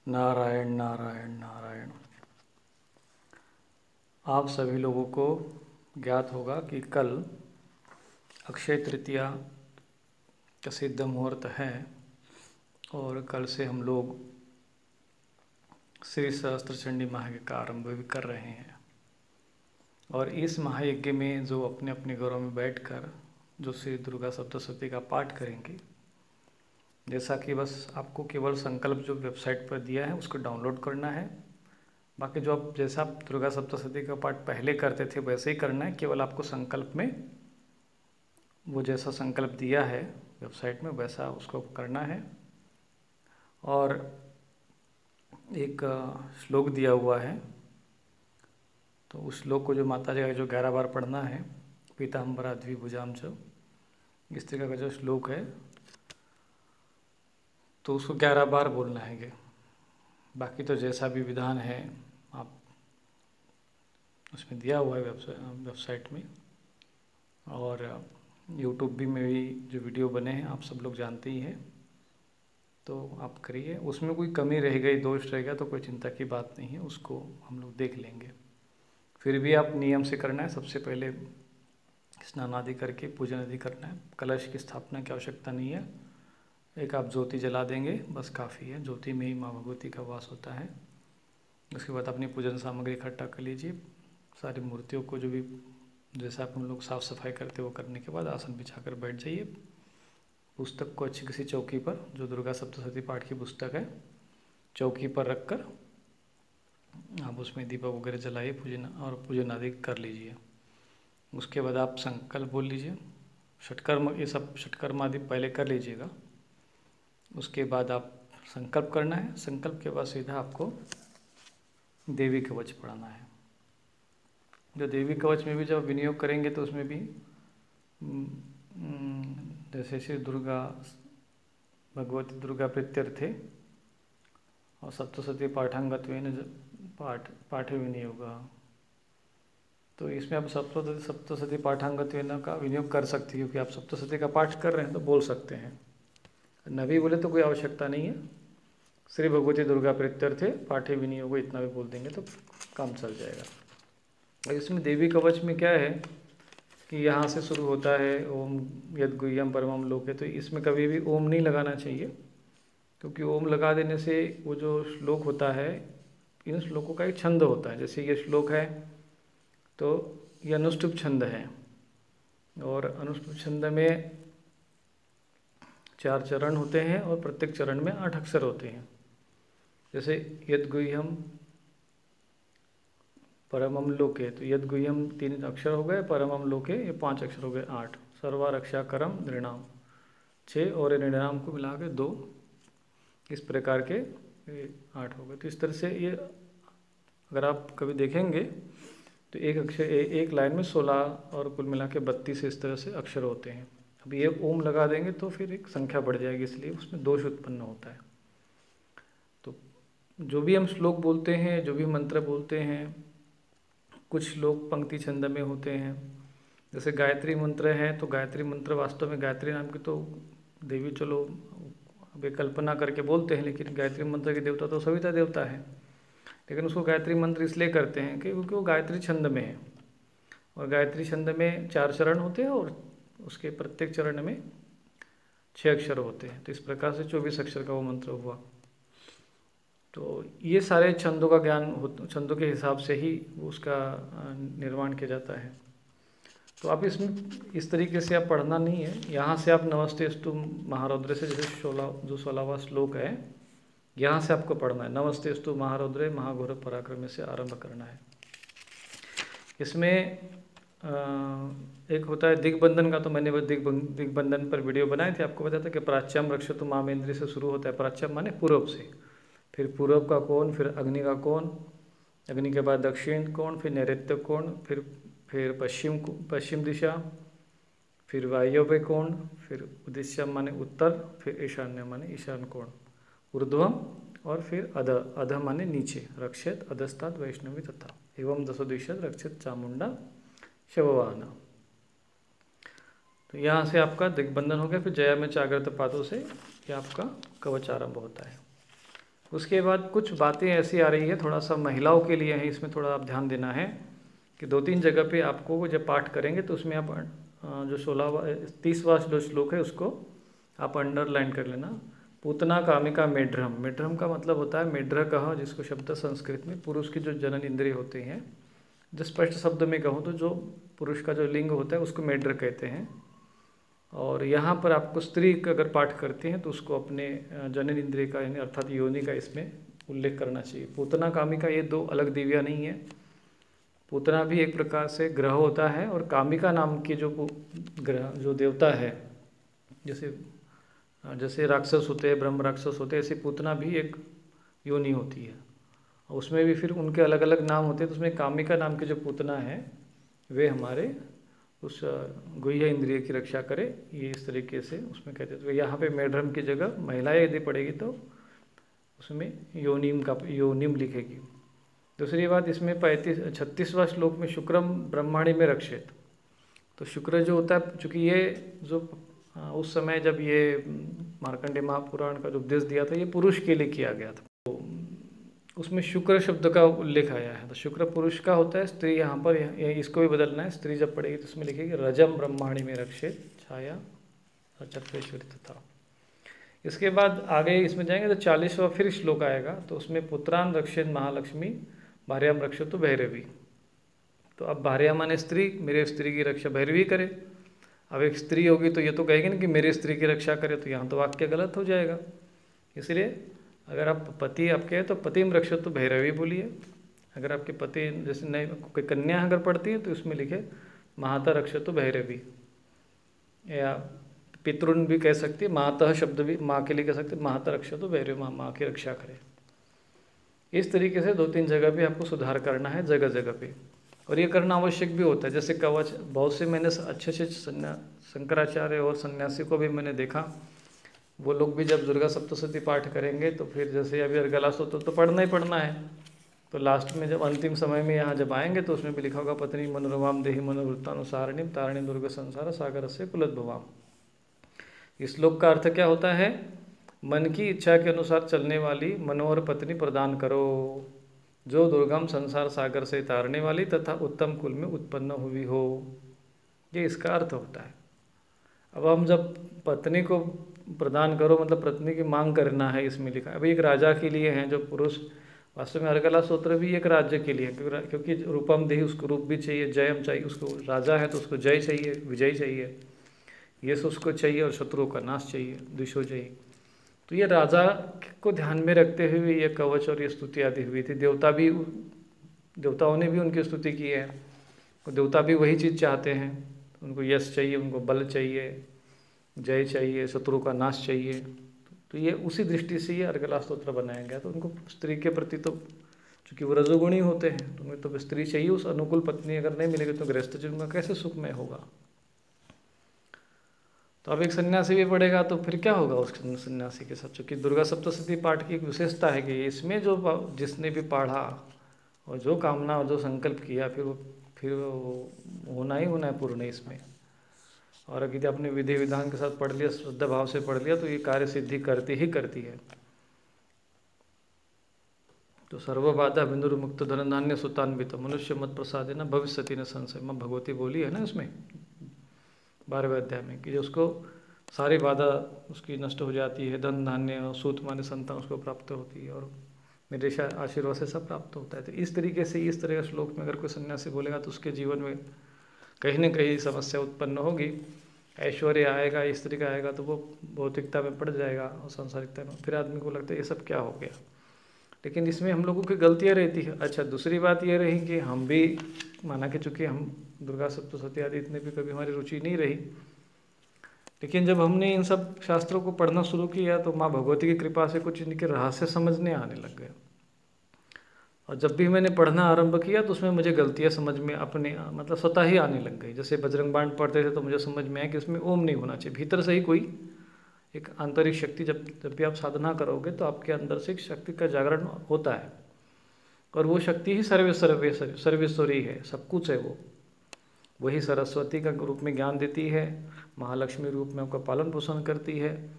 नारायण नारायण नारायण। आप सभी लोगों को ज्ञात होगा कि कल अक्षय तृतीया का सिद्ध मुहूर्त है और कल से हम लोग श्री सहस्त्र चंडी महायज्ञ का आरंभ भी कर रहे हैं। और इस महायज्ञ में जो अपने अपने घरों में बैठकर जो श्री दुर्गा सप्तशती का पाठ करेंगे, जैसा कि बस आपको केवल संकल्प जो वेबसाइट पर दिया है उसको डाउनलोड करना है। बाकी जो आप जैसा आप दुर्गा सप्तशती का पाठ पहले करते थे वैसे ही करना है। केवल आपको संकल्प में वो जैसा संकल्प दिया है वेबसाइट में वैसा उसको करना है। और एक श्लोक दिया हुआ है, तो उस श्लोक को जो माता जी का जो 11 बार पढ़ना है, पीताम्बरा द्विभुजाम च, इस तरह का जो श्लोक है तो उसको 11 बार बोलना है। बाकी तो जैसा भी विधान है आप उसमें दिया हुआ है वेबसाइट में, और यूट्यूब भी में भी जो वीडियो बने हैं आप सब लोग जानते ही हैं, तो आप करिए। उसमें कोई कमी रह गई, दोष रहेगा तो कोई चिंता की बात नहीं है, उसको हम लोग देख लेंगे। फिर भी आप नियम से करना है। सबसे पहले स्नान आदि करके पूजन आदि करना है। कलश की स्थापना की आवश्यकता नहीं है। एक आप ज्योति जला देंगे बस काफ़ी है। ज्योति में ही माँ भगवती का वास होता है। उसके बाद अपनी पूजन सामग्री इकट्ठा कर लीजिए। सारी मूर्तियों को जो भी जैसा आप हम लोग साफ़ सफाई करते वो करने के बाद आसन बिछाकर बैठ जाइए। पुस्तक को अच्छी किसी चौकी पर, जो दुर्गा सप्तशती पाठ की पुस्तक है, चौकी पर रखकर आप उसमें दीपक वगैरह जलाइए, पूजन आदि कर लीजिए। उसके बाद आप संकल्प बोल लीजिए। षटकर्म, ये सब षटकर्म आदि पहले कर लीजिएगा। उसके बाद आप संकल्प करना है। संकल्प के बाद सीधा आपको देवी कवच पढ़ाना है। जो देवी कवच में भी जब विनियोग करेंगे तो उसमें भी जैसे श्री दुर्गा भगवती दुर्गा प्रीत्यर्थे और सप्तशती पाठांगत्वेन पाठे विनियोगा, तो इसमें आप सप्तशती पाठांगत्वेन का विनियोग कर सकते हैं, क्योंकि आप सप्तशती का पाठ कर रहे हैं तो बोल सकते हैं। न भी बोले तो कोई आवश्यकता नहीं है। श्री भगवती दुर्गा प्रीत्यर्थे पाठे विनियोग इतना भी बोल देंगे तो काम चल जाएगा। और इसमें देवी कवच में क्या है कि यहाँ से शुरू होता है ओम यद गुह्यम परमम लोके, तो इसमें कभी भी ओम नहीं लगाना चाहिए, क्योंकि ओम लगा देने से वो जो श्लोक होता है, इन श्लोकों का एक छंद होता है। जैसे ये श्लोक है तो ये अनुष्टुप छंद है, और अनुष्टुप छंद में 4 चरण होते हैं और प्रत्येक चरण में 8 अक्षर होते हैं। जैसे यद गुह्यम परमम लोके, तो यद गुह्यम 3 अक्षर हो गए, परमम लोके ये 5 अक्षर हो गए, 8। सर्वा रक्षा करम नृणाम 6, और नृणाम को मिला के 2, इस प्रकार के 8 हो गए। तो इस तरह से ये अगर आप कभी देखेंगे तो एक अक्षर एक लाइन में 16 और कुल मिला के 32 इस तरह से अक्षर होते हैं। अब ये ओम लगा देंगे तो फिर एक संख्या बढ़ जाएगी, इसलिए उसमें दोष उत्पन्न होता है। तो जो भी हम श्लोक बोलते हैं, जो भी मंत्र बोलते हैं, कुछ श्लोक पंक्ति छंद में होते हैं। जैसे गायत्री मंत्र है, तो गायत्री मंत्र वास्तव में गायत्री नाम की तो देवी, चलो अब कल्पना करके बोलते हैं, लेकिन गायत्री मंत्र के देवता तो सविता देवता है। लेकिन उसको गायत्री मंत्र इसलिए करते हैं कि क्योंकि वो गायत्री छंद में है, और गायत्री छंद में 4 चरण होते हैं और उसके प्रत्येक चरण में 6 अक्षर होते हैं। तो इस प्रकार से 24 अक्षर का वो मंत्र हुआ। तो ये सारे छंदों का ज्ञान, छंदों के हिसाब से ही उसका निर्माण किया जाता है। तो आप इसमें इस तरीके से आप पढ़ना नहीं है। यहाँ से आप नमस्तेस्तु महारौद्र से, जैसे 16वां श्लोक है, यहाँ से आपको पढ़ना है। नमस्तेस्तु महारौद्रे महाघोर पराक्रम से आरंभ करना है। इसमें एक होता है दिग्बंधन का, तो मैंने दिग्बंधन पर वीडियो बनाए थे, आपको बताया था कि प्राच्यम रक्षतु मामेंद्र से शुरू होता है। प्राच्यम माने पूर्व से, फिर पूर्व का कोण, फिर अग्नि का कोण, अग्नि के बाद दक्षिण कोण, फिर नैऋत्य कोण, फिर पश्चिम दिशा, फिर वायव्य कोण, फिर उद्देश्य माने उत्तर, फिर ईशान्य माने ईशान कोण, ऊर्ध्वम, और फिर अध माने नीचे, रक्षित अधस्तात् वैष्णवी तथा एवं दशोदिशत रक्षित चामुंडा शववाहना। तो यहाँ से आपका दिग्बंधन हो गया। फिर जया में जागृत पादों से ये आपका कवच आरंभ होता है। उसके बाद कुछ बातें ऐसी आ रही है, थोड़ा सा महिलाओं के लिए है, इसमें थोड़ा आप ध्यान देना है कि 2-3 जगह पे आपको जब पाठ करेंगे तो उसमें आप जो 30वां जो श्लोक है उसको आप अंडरलाइन कर लेना। पूतना कामिका मेढ्रम, मेढ्रम का मतलब होता है मेढ्र कहा, जिसको शब्द संस्कृत में पुरुष की जो जनन इंद्रिय होते हैं, जो स्पष्ट शब्द में कहूँ तो जो पुरुष का जो लिंग होता है उसको मेढ्र कहते हैं। और यहाँ पर आपको स्त्री अगर पाठ करते हैं तो उसको अपने जनन इंद्रिय का यानी अर्थात योनि का इसमें उल्लेख करना चाहिए। पूतना कामिका ये दो अलग दिव्या नहीं है। पूतना भी एक प्रकार से ग्रह होता है और कामिका नाम की जो ग्रह जो देवता है, जैसे राक्षस होते हैं, ब्रह्म राक्षस होते हैं, ऐसे पूतना भी एक योनि होती है। उसमें भी फिर उनके अलग अलग नाम होते हैं, तो उसमें कामिका नाम के जो पूतना है वे हमारे उस गुह्य इंद्रिय की रक्षा करे, ये इस तरीके से उसमें कहते हैं। तो यहाँ पे मेढ्रम की जगह महिलाएं यदि पढ़ेगी तो उसमें योनिम लिखेगी। दूसरी बात, इसमें 36वां श्लोक में शुक्रम ब्रह्मांडी में रक्षित, तो शुक्र जो होता है, चूँकि ये जो उस समय जब ये मार्कंडेय महापुराण का जो उपदेश दिया था ये पुरुष के लिए किया गया था, तो उसमें शुक्र शब्द का उल्लेख आया है। तो शुक्र पुरुष का होता है, स्त्री यहाँ पर इसको भी बदलना है। स्त्री जब पढ़ेगी तो उसमें लिखेगी रजम ब्रह्मांडी में रक्षित छाया चक्रेश्वरी तथा। इसके बाद आगे इसमें जाएंगे तो 40वां फिर श्लोक आएगा, तो उसमें पुत्रान रक्षित महालक्ष्मी भार्याम रक्षित तो भैरवी। तो अब भार्या माने स्त्री, मेरे स्त्री की रक्षा भैरवी करे। अब एक स्त्री होगी तो ये तो कहेगी ना कि मेरे स्त्री की रक्षा करे, तो यहाँ तो वाक्य गलत हो जाएगा। इसलिए अगर आप पति आपके हैं तो पतिम रक्षित तो भैरवी बोलिए। अगर आपके पति जैसे नहीं कोई कन्या अगर पढ़ती है तो उसमें लिखे माता रक्षित तो भैरवी, या पितृन भी कह सकती है, माता शब्द भी माँ के लिए कह सकते, माता रक्षित तो भैरवी, माँ की रक्षा करे। इस तरीके से 2-3 जगह पे आपको सुधार करना है, जगह जगह पे, और ये करना आवश्यक भी होता है। जैसे कवच, बहुत से मैंने अच्छे शंकराचार्य और सन्यासी को भी मैंने देखा, वो लोग भी जब दुर्गा सप्तशती पाठ करेंगे तो फिर जैसे अभी अर्गला स्तोत्र तो पढ़ना ही पढ़ना है, तो लास्ट में जब अंतिम समय में यहाँ जब आएंगे तो उसमें भी लिखा होगा पत्नी मनोरमाम देहि मनोवृत्तानुसारिणीम तारिणीम दुर्ग संसार सागर से कुलद्भवाम। इस श्लोक का अर्थ क्या होता है? मन की इच्छा के अनुसार चलने वाली मनोहर पत्नी प्रदान करो, जो दुर्गम संसार सागर से तारने वाली तथा उत्तम कुल में उत्पन्न हुई हो। ये इसका अर्थ होता है। अब हम जब पत्नी को प्रदान करो मतलब पत्नी की मांग करना है, इसमें लिखा है। अभी एक राजा के लिए है जो पुरुष, वास्तव में अर्गला स्तोत्र भी एक राज्य के लिए, क्योंकि रूपम देहि, उसको रूप भी चाहिए, जयम चाहिए, उसको राजा है तो उसको जय चाहिए, विजय चाहिए, यश उसको चाहिए, और शत्रुओं का नाश चाहिए, द्विषो चाहिए। तो ये राजा को ध्यान में रखते हुए ये कवच और ये स्तुति आदि हुई थी। देवताओं ने भी उनकी स्तुति की है, तो देवता भी वही चीज़ चाहते हैं, उनको यश चाहिए, उनको बल चाहिए, जय चाहिए, शत्रु का नाश चाहिए। तो ये उसी दृष्टि से ये अर्गला स्तोत्र बनाया गया। तो उनको स्त्री के प्रति तो चूँकि वो रजोगुणी होते हैं तो उन्हें तो स्त्री चाहिए, उस अनुकूल पत्नी अगर नहीं मिलेगी तो गृहस्थ जीवन में कैसे सुखमय होगा। तो अब एक सन्यासी भी पढ़ेगा तो फिर क्या होगा उस सन्यासी के साथ। चूँकि दुर्गा सप्तशती पाठ की एक विशेषता है कि इसमें जो जिसने भी पढ़ा और जो कामना और जो संकल्प किया फिर वो होना ही होना है पूर्ण इसमें। और अगर आपने विधि विधान के साथ पढ़ लिया, श्रद्धा भाव से पढ़ लिया, तो ये कार्य सिद्धि करती ही करती है। तो सर्वबाधा बिंदुर्मुक्त धन धान्य सुतान्वित मनुष्य मत प्रसादे न भविष्यति न संशय, माँ भगवती बोली है ना उसमें 12वें अध्याय में कि उसको सारी बाधा उसकी नष्ट हो जाती है, धन धान्य सूत माने संतान उसको प्राप्त होती है, और मेरे आशीर्वाद से सब प्राप्त होता है। तो इस तरीके से इस तरह के श्लोक में अगर कोई सन्यासी बोलेगा तो उसके जीवन में कहीं न कहीं समस्या उत्पन्न होगी, ऐश्वर्य आएगा, इस तरीका आएगा तो वो भौतिकता में पड़ जाएगा और सांसारिकता में, फिर आदमी को लगता है ये सब क्या हो गया। लेकिन इसमें हम लोगों की गलतियाँ रहती है। अच्छा, दूसरी बात ये रही कि हम भी माना कि चूँकि हम दुर्गा सप्तशती आदि इतने भी कभी हमारी रुचि नहीं रही, लेकिन जब हमने इन सब शास्त्रों को पढ़ना शुरू किया तो माँ भगवती की कृपा से कुछ इनके रहस्य समझने आने लग गए। और जब भी मैंने पढ़ना आरंभ किया तो उसमें मुझे गलतियाँ समझ में अपने मतलब स्वतः ही आने लग गई। जैसे बजरंग बाण पढ़ते थे तो मुझे समझ में आया कि उसमें ओम नहीं होना चाहिए, भीतर से ही कोई एक आंतरिक शक्ति, जब भी आप साधना करोगे तो आपके अंदर से एक शक्ति का जागरण होता है, और वो शक्ति ही सर्वेश्वरी है, सब कुछ है। वो वही सरस्वती का रूप में ज्ञान देती है, महालक्ष्मी रूप में आपका पालन पोषण करती है,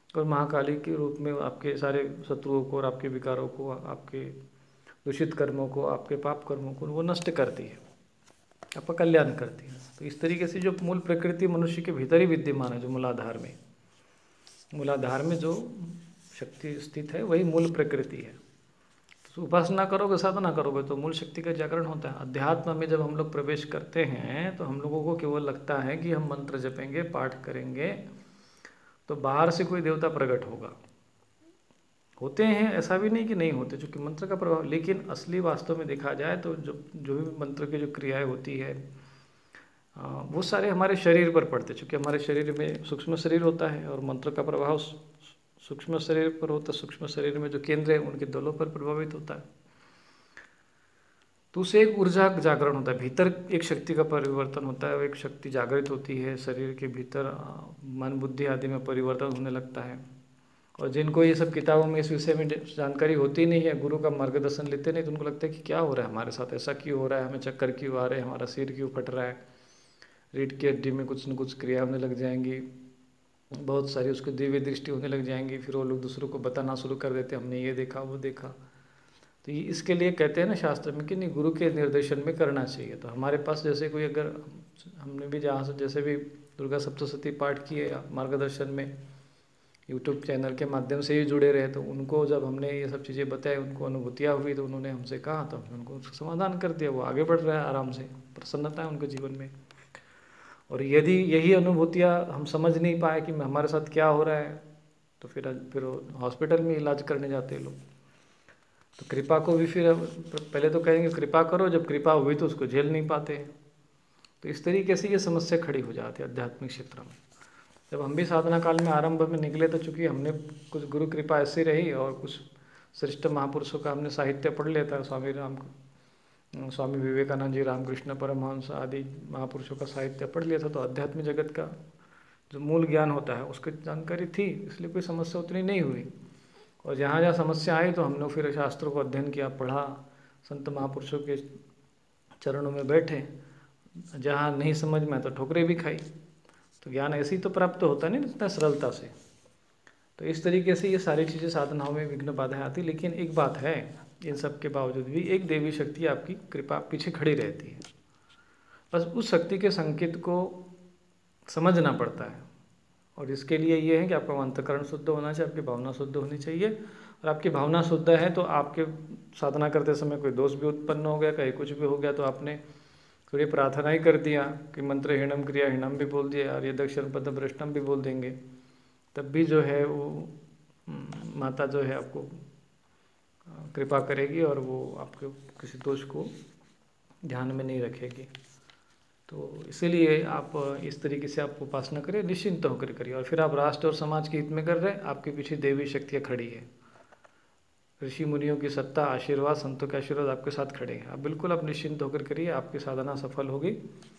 और महाकाली के रूप में आपके सारे शत्रुओं को और आपके विकारों को, आपके दूषित कर्मों को, आपके पाप कर्मों को वो नष्ट करती है, आपका कल्याण करती है। तो इस तरीके से जो मूल प्रकृति मनुष्य के भीतर ही विद्यमान है, जो मूलाधार में जो शक्ति स्थित है वही मूल प्रकृति है। तो उपासना करोगे, साधना करोगे तो मूल शक्ति का जागरण होता है। अध्यात्म में जब हम लोग प्रवेश करते हैं तो हम लोगों को केवल लगता है कि हम मंत्र जपेंगे, पाठ करेंगे तो बाहर से कोई देवता प्रकट होगा। होते हैं, ऐसा भी नहीं कि नहीं होते, चूँकि मंत्र का प्रभाव, लेकिन असली वास्तव में देखा जाए तो जो भी मंत्र की जो क्रियाएं होती है वो सारे हमारे शरीर पर पड़ते, चूँकि हमारे शरीर में सूक्ष्म शरीर होता है और मंत्र का प्रभाव सूक्ष्म शरीर पर होता है। सूक्ष्म शरीर में जो केंद्र है उनके दलों पर प्रभावित होता है। तो उससे एक ऊर्जा जागरण होता है, भीतर एक शक्ति का परिवर्तन होता है, एक शक्ति जागृत होती है शरीर के भीतर, मन बुद्धि आदि में परिवर्तन होने लगता है। और जिनको ये सब किताबों में इस विषय में जानकारी होती नहीं है, गुरु का मार्गदर्शन लेते नहीं, तो उनको लगता है कि क्या हो रहा है हमारे साथ, ऐसा क्यों हो रहा है, हमें चक्कर क्यों आ रहे हैं, हमारा सिर क्यों फट रहा है, रीढ़ की हड्डी में कुछ न कुछ क्रिया होने लग जाएंगी, बहुत सारी उसकी दिव्य दृष्टि होने लग जाएंगी। फिर वो लोग दूसरों को बताना शुरू कर देते हैं, हमने ये देखा वो देखा। तो ये इसके लिए कहते हैं ना शास्त्र में कि नहीं, गुरु के निर्देशन में करना चाहिए। तो हमारे पास जैसे कोई, अगर हमने भी जहाँ से जैसे भी दुर्गा सप्तशती पाठ किए मार्गदर्शन में यूट्यूब चैनल के माध्यम से ही जुड़े रहे, तो उनको जब हमने ये सब चीज़ें बताई, उनको अनुभूतियाँ हुई, तो उन्होंने हमसे कहा, तो हमने उनको समाधान कर दिया। वो आगे बढ़ रहा है आराम से, प्रसन्नता है उनके जीवन में। और यदि यही अनुभूतियाँ हम समझ नहीं पाए कि हमारे साथ क्या हो रहा है, तो फिर हॉस्पिटल में इलाज करने जाते हैं लोग। तो कृपा को भी फिर पहले तो कहेंगे कृपा करो, जब कृपा हुई तो उसको झेल नहीं पाते। तो इस तरीके से ये समस्या खड़ी हो जाती है आध्यात्मिक क्षेत्र में। जब हम भी साधना काल में आरंभ में निकले, तो चूँकि हमने कुछ गुरु कृपा ऐसी रही और कुछ श्रेष्ठ महापुरुषों का हमने साहित्य पढ़ लिया था, स्वामी विवेकानंद जी, रामकृष्ण परमहंस आदि महापुरुषों का साहित्य पढ़ लिया था, तो अध्यात्म जगत का जो मूल ज्ञान होता है उसकी जानकारी थी, इसलिए कोई समस्या उतनी नहीं हुई। और जहाँ जहाँ समस्या आई तो हमने फिर शास्त्रों को अध्ययन किया, पढ़ा, संत महापुरुषों के चरणों में बैठे, जहाँ नहीं समझ में तो ठोकरें भी खाई। तो ज्ञान ऐसे ही तो प्राप्त होता नहीं इतना सरलता से। तो इस तरीके से ये सारी चीज़ें साधनाओं में विघ्न बाधाएं आती, लेकिन एक बात है, इन सब के बावजूद भी एक देवी शक्ति आपकी कृपा पीछे खड़ी रहती है। बस उस शक्ति के संकेत को समझना पड़ता है। और इसके लिए ये है कि आपका अंतःकरण शुद्ध होना चाहिए, आपकी भावना शुद्ध होनी चाहिए। और आपकी भावना शुद्ध है तो आपके साधना करते समय कोई दोष भी उत्पन्न हो गया, कहीं कुछ भी हो गया, तो आपने थोड़ी प्रार्थना ही कर दिया कि मंत्र हीणम क्रिया हीणम भी बोल दिया, और ये दक्षिण पद भ्रष्टम भी बोल देंगे, तब भी जो है वो माता जो है आपको कृपा करेगी और वो आपके किसी दोष को ध्यान में नहीं रखेगी। तो इसीलिए आप इस तरीके से आप उपासना करें, निश्चिंत होकर करिए। और फिर आप राष्ट्र और समाज के हित में कर रहे हैं, आपके पीछे देवी शक्तियाँ खड़ी है, ऋषि मुनियों की सत्ता, आशीर्वाद, संतों के आशीर्वाद आपके साथ खड़े हैं। आप बिल्कुल आप निश्चिंत होकर करिए, आपकी साधना सफल होगी।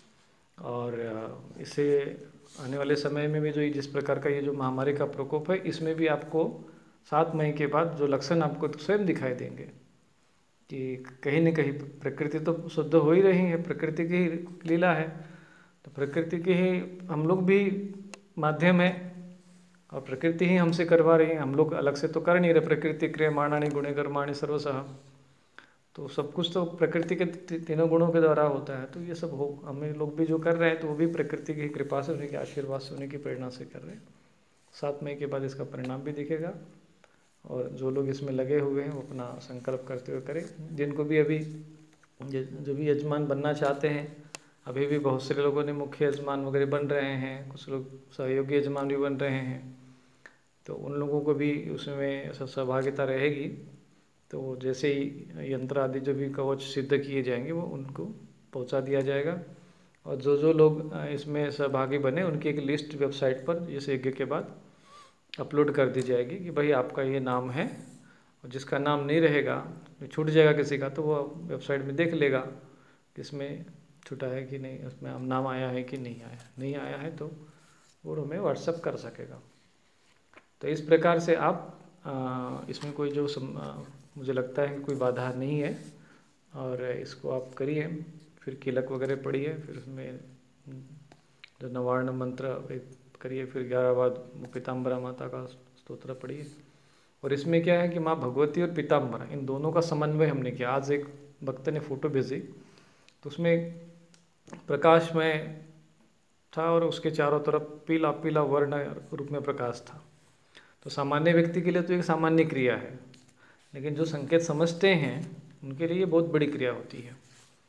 और इससे आने वाले समय में भी जो जिस प्रकार का ये जो महामारी का प्रकोप है, इसमें भी आपको 7 मई के बाद जो लक्षण आपको स्वयं दिखाई देंगे कि कहीं न कहीं प्रकृति तो शुद्ध हो ही रही है, प्रकृति की ही लीला है। तो प्रकृति के ही हम लोग भी माध्यम है और प्रकृति ही हमसे करवा रही है, हम लोग अलग से तो कर नहीं रहे। प्रकृति क्रियमाणानि गुणे कर्माणि सर्वशः, तो सब कुछ तो प्रकृति के तीनों गुणों के द्वारा होता है। तो ये सब हो, हमें लोग भी जो कर रहे हैं तो वो भी प्रकृति की कृपा से, उन्हीं के आशीर्वाद से, उन्हीं की प्रेरणा से कर रहे हैं। 7 मई के बाद इसका परिणाम भी दिखेगा। और जो लोग इसमें लगे हुए हैं वो अपना संकल्प करते हुए करें। जिनको भी अभी जो भी यजमान बनना चाहते हैं, अभी भी बहुत सारे लोगों ने मुख्य यजमान वगैरह बन रहे हैं, कुछ लोग सहयोगी यजमान भी बन रहे हैं, तो उन लोगों को भी उसमें सहभागिता रहेगी। तो जैसे ही यंत्र आदि जो भी कवच सिद्ध किए जाएंगे वो उनको पहुंचा दिया जाएगा। और जो लोग इसमें सहभागी बने उनकी एक लिस्ट वेबसाइट पर जैसे यज्ञ के बाद अपलोड कर दी जाएगी कि भाई आपका ये नाम है, और जिसका नाम नहीं रहेगा, छूट जाएगा किसी का, तो वो वेबसाइट में देख लेगा कि इसमें छूटा है कि नहीं, उसमें नाम आया है कि नहीं आया है तो वो हमें व्हाट्सअप कर सकेगा। तो इस प्रकार से आप इसमें कोई जो मुझे लगता है कि कोई बाधा नहीं है, और इसको आप करिए। फिर किलक वगैरह पढ़िए, फिर उसमें जो नवार्ण मंत्र करिए, फिर 11 बार पीताम्बरा माता का स्तोत्र पढ़िए। और इसमें क्या है कि माँ भगवती और पीताम्बरा इन दोनों का समन्वय हमने किया। आज एक भक्त ने फोटो भेजी तो उसमें प्रकाश में था और उसके चारों तरफ पीला पीला वर्ण रूप में प्रकाश था। तो सामान्य व्यक्ति के लिए तो एक सामान्य क्रिया है, लेकिन जो संकेत समझते हैं उनके लिए बहुत बड़ी क्रिया होती है।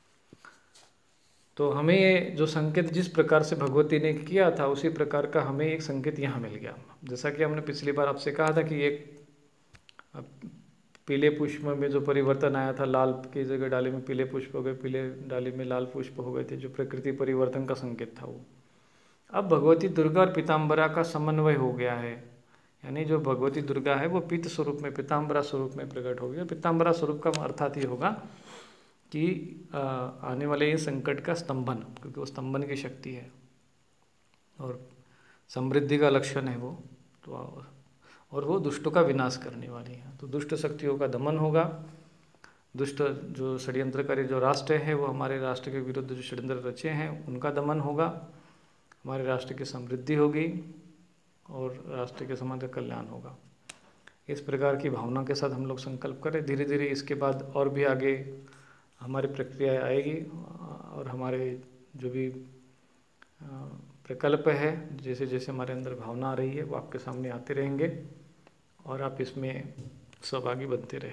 तो हमें ये जो संकेत जिस प्रकार से भगवती ने किया था उसी प्रकार का हमें एक संकेत यहाँ मिल गया। जैसा कि हमने पिछली बार आपसे कहा था कि एक पीले पुष्प में जो परिवर्तन आया था, लाल की जगह डाली में पीले पुष्प हो गए, पीले डाली में लाल पुष्प हो गए थे, जो प्रकृति परिवर्तन का संकेत था वो। अब भगवती दुर्गा और पीताम्बरा का समन्वय हो गया है, यानी जो भगवती दुर्गा है वो पीत स्वरूप में पीताम्बरा स्वरूप में प्रकट हो गया। पीताम्बरा स्वरूप का अर्थात ये होगा कि आने वाले इस संकट का स्तंभन, क्योंकि वो स्तंभन की शक्ति है और समृद्धि का लक्षण है वो, तो और वो दुष्टों का विनाश करने वाली है। तो दुष्ट शक्तियों का दमन होगा। दुष्ट जो षड्यंत्रकारी जो राष्ट्र है वो हमारे राष्ट्र के विरुद्ध जो षड्यंत्र रचे हैं उनका दमन होगा, हमारे राष्ट्र की समृद्धि होगी और राष्ट्र के समाज का कल्याण होगा। इस प्रकार की भावना के साथ हम लोग संकल्प करें। धीरे धीरे इसके बाद और भी आगे हमारी प्रक्रिया आएगी और हमारे जो भी प्रकल्प है, जैसे जैसे हमारे अंदर भावना आ रही है वो आपके सामने आते रहेंगे और आप इसमें सहभागी बनते रहे।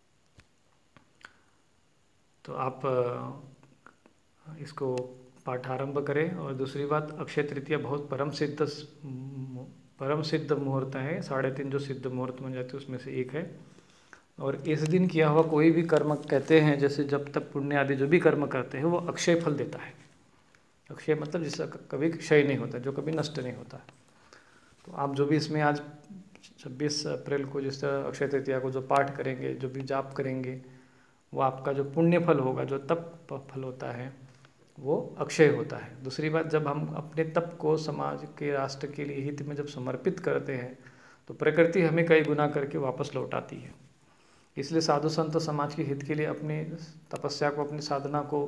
तो आप इसको पाठ आरंभ करें। और दूसरी बात, अक्षय तृतीया बहुत परम सिद्ध मुहूर्त है। 3.5 जो सिद्ध मुहूर्त बन जाते हैं उसमें से एक है। और इस दिन किया हुआ कोई भी कर्म, कहते हैं जैसे जब तक पुण्य आदि जो भी कर्म करते हैं वो अक्षय फल देता है। अक्षय मतलब जिसका कभी क्षय नहीं होता, जो कभी नष्ट नहीं होता। तो आप जो भी इसमें आज 26 अप्रैल को जिस अक्षय तृतीया को जो पाठ करेंगे, जो भी जाप करेंगे, वो आपका जो पुण्य फल होगा, जो तप फल होता है वो अक्षय होता है। दूसरी बात, जब हम अपने तप को समाज के राष्ट्र के लिए हित में जब समर्पित करते हैं तो प्रकृति हमें कई गुना करके वापस लौटाती है। इसलिए साधु संत समाज के हित के लिए अपनी तपस्या को, अपनी साधना को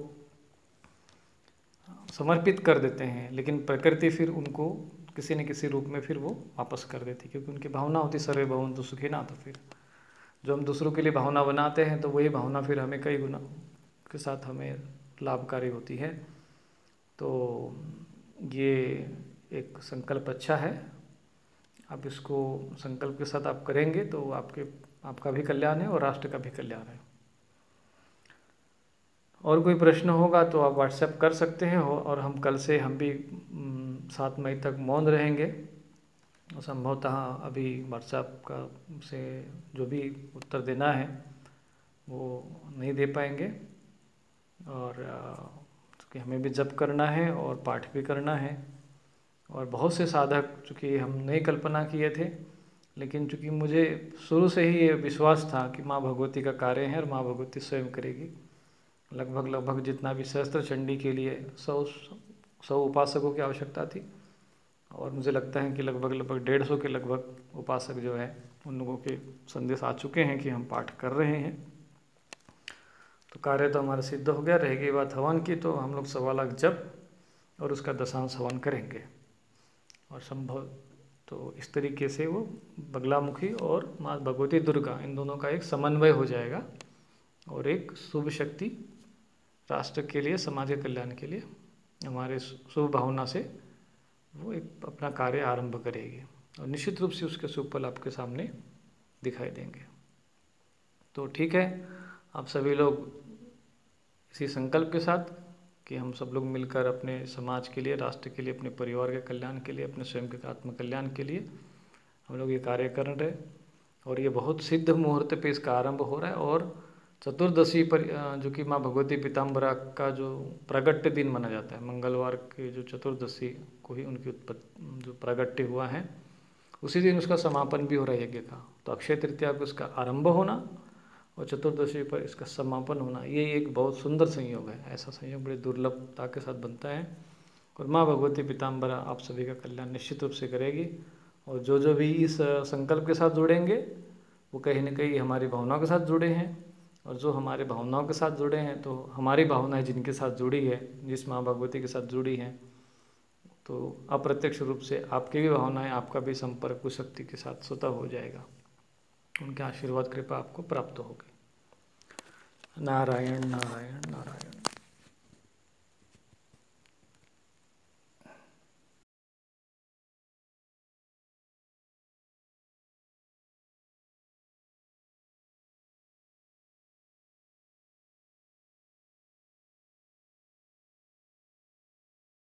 समर्पित कर देते हैं, लेकिन प्रकृति फिर उनको किसी न किसी रूप में फिर वो वापस कर देती है, क्योंकि उनकी भावना होती सर्वे भवन्तु सुखिनः। तो फिर जो हम दूसरों के लिए भावना बनाते हैं तो वही भावना फिर हमें कई गुना के साथ हमें लाभकारी होती है। तो ये एक संकल्प अच्छा है, आप इसको संकल्प के साथ आप करेंगे तो आपका भी कल्याण है और राष्ट्र का भी कल्याण है। और कोई प्रश्न होगा तो आप व्हाट्सएप कर सकते हैं। और हम कल से हम भी 7 मई तक मौन रहेंगे। संभवतः अभी व्हाट्सएप का से जो भी उत्तर देना है वो नहीं दे पाएंगे। और चूँकि हमें भी जप करना है और पाठ भी करना है, और बहुत से साधक चूँकि हम नहीं कल्पना किए थे, लेकिन चूँकि मुझे शुरू से ही ये विश्वास था कि माँ भगवती का कार्य है और माँ भगवती स्वयं करेगी। लगभग जितना भी सहस्त्र चंडी के लिए 100 उपासकों की आवश्यकता थी, और मुझे लगता है कि लगभग 150 के लगभग उपासक जो है उन लोगों के संदेश आ चुके हैं कि हम पाठ कर रहे हैं। तो कार्य तो हमारा सिद्ध हो गया। रह गई बात हवन की, तो हम लोग 1.25 लाख जप और उसका दशांश हवन करेंगे। और संभव तो इस तरीके से वो बगलामुखी और माँ भगवती दुर्गा इन दोनों का एक समन्वय हो जाएगा और एक शुभ शक्ति राष्ट्र के लिए, समाज के कल्याण के लिए, हमारे शुभ भावना से वो एक अपना कार्य आरंभ करेगी और निश्चित रूप से उसके शुभ फल आपके सामने दिखाई देंगे। तो ठीक है, आप सभी लोग इसी संकल्प के साथ कि हम सब लोग मिलकर अपने समाज के लिए, राष्ट्र के लिए, अपने परिवार के कल्याण के लिए, अपने स्वयं के आत्म कल्याण के लिए हम लोग ये कार्य कर रहे। और ये बहुत सिद्ध मुहूर्त पे इसका आरंभ हो रहा है। और चतुर्दशी पर जो कि माँ भगवती पीताम्बरा का जो प्रागट्य दिन माना जाता है, मंगलवार के जो चतुर्दशी को ही उनकी उत्पत्ति जो प्रागट्य हुआ है, उसी दिन उसका समापन भी हो रहा है यज्ञ का। तो अक्षय तृतीया को इसका आरंभ होना और चतुर्दशी पर इसका समापन होना, ये एक बहुत सुंदर संयोग है। ऐसा संयोग बड़ी दुर्लभता के साथ बनता है। और माँ भगवती पीताम्बरा आप सभी का कल्याण निश्चित रूप से करेगी। और जो भी इस संकल्प के साथ जुड़ेंगे वो कहीं न कहीं हमारी भावनाओं के साथ जुड़े हैं, और जो हमारे भावनाओं के साथ जुड़े हैं तो हमारी भावनाएं जिनके साथ जुड़ी है, जिस माँ भगवती के साथ जुड़ी हैं, तो अप्रत्यक्ष रूप से आपकी भी भावनाएं, आपका भी संपर्क उस शक्ति के साथ स्वतः हो जाएगा। उनके आशीर्वाद कृपा आपको प्राप्त होगी। नारायण नारायण नारायण।